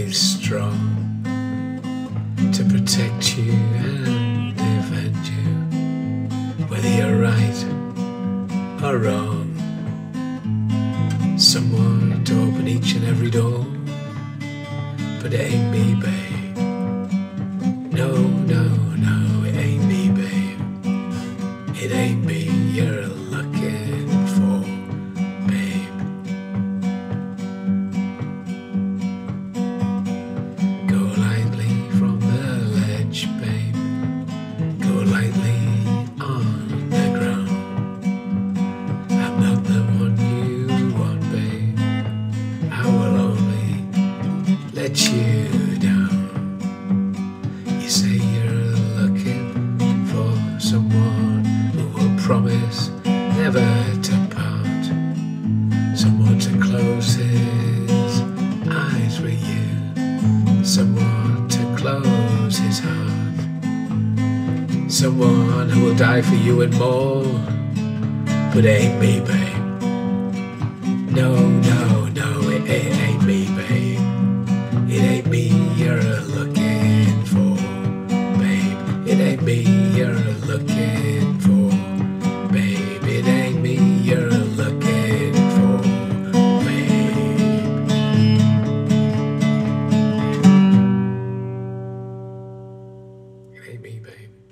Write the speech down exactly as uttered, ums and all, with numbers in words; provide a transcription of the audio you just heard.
always strong to protect you and defend you, whether you're right or wrong. Someone to open each and every door, but it ain't me, babe. No, no, no, it ain't me, babe. It ain't me you're looking for, babe. Go lightly from the ledge, babe. Go lightly on the ground. I'm not the one you want, babe. I will only let you down. You say you're looking for someone who will promise never to part, someone to close his eyes with you, someone to close his heart, someone who will die for you and more. But it ain't me, babe. No, no, no, it ain't, ain't me, babe. It ain't me you're looking for, babe. It ain't me you're looking for, babe. It ain't me you're looking for, babe. It ain't me, babe.